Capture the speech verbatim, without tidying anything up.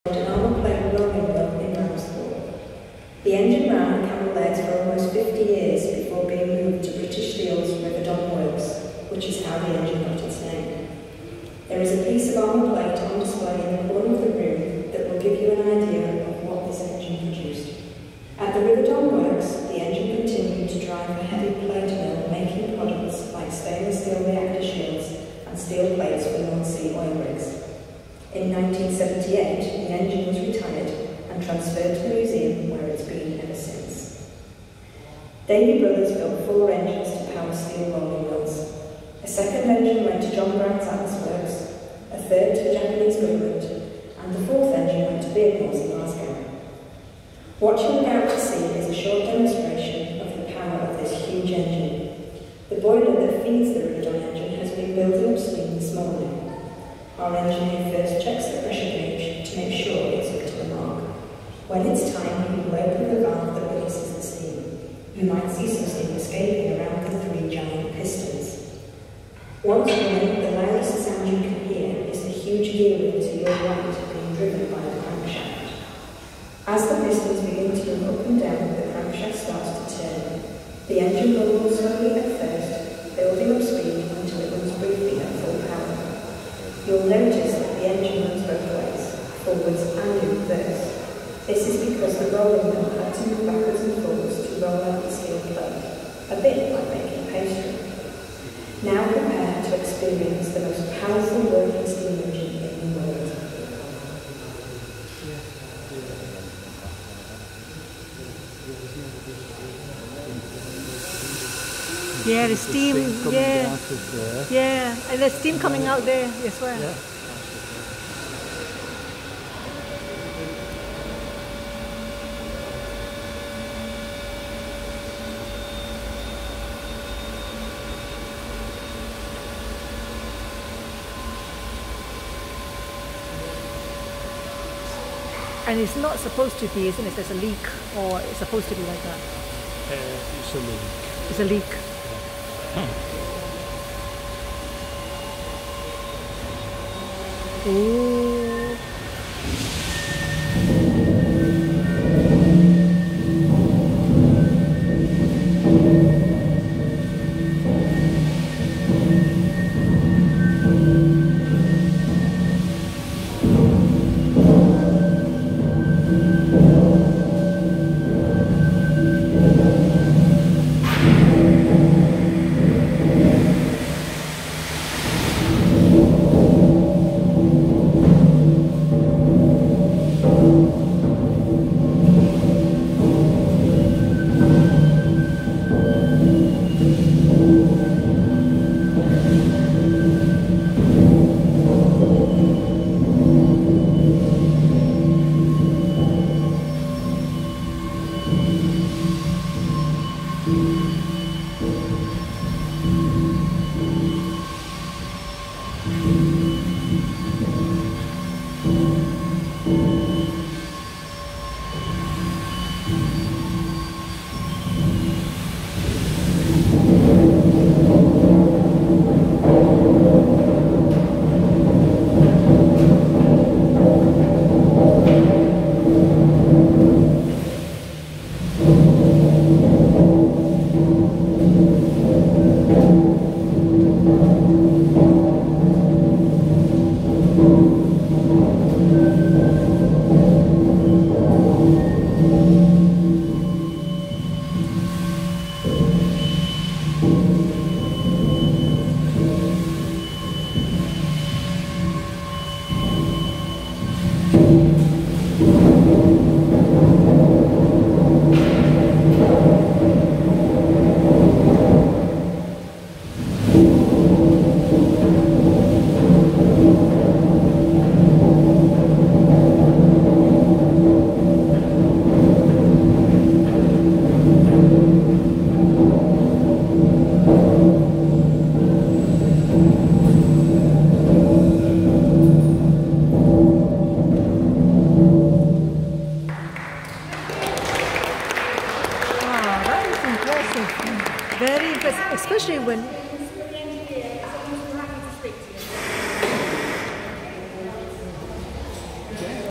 an armour plate rolling mill in Ramsthorpe. The engine ran on camel legs for almost fifty years before being moved to British Steel's Riverdon Works, which is how the engine got its name. There is a piece of armour plate on display in the corner of the room that will give you an idea of what this engine produced. At the Riverdon Works, the engine continued to drive a heavy plate mill making products like stainless steel reactor shields and steel plates for North Sea oil rigs. In nineteen seventy-eight, the engine was retired and transferred to the museum where it's been ever since. Davy Brothers built four engines to power steel rolling mills. A second engine went to John Brown's Atlas Works, a third to the Japanese government, and the fourth engine went to Beardmore's in Glasgow. What you're about to see is a short demonstration of the power of this huge engine. The boiler that feeds the Riverdon engine has been building up steam this morning. Our engineer first checks the pressure gauge to make sure it's up to the mark. When it's time, he will open the valve that releases the steam. You might see some steam escaping around the three giant pistons. Once running, the loudest sound you can hear is the huge gear wheel to your right being driven by the crankshaft. As the pistons begin to move up and down, the crankshaft starts to turn. The engine rumbles slowly at first, building up speed until it runs briefly at full power. You'll notice that the engine runs both ways, forwards and in reverse. This is because the rolling mill had to move backwards and forwards to roll out the steel plate, a bit like making pastry. Now prepare to experience the most powerful working steam engine in the world. Yeah, the steam, steam yeah, yeah, and the steam coming out there as well. Yeah. And it's not supposed to be, isn't it? There's a leak, or it's supposed to be like that. Uh, it's a leak. It's a leak. Ooh. Very impressive, especially when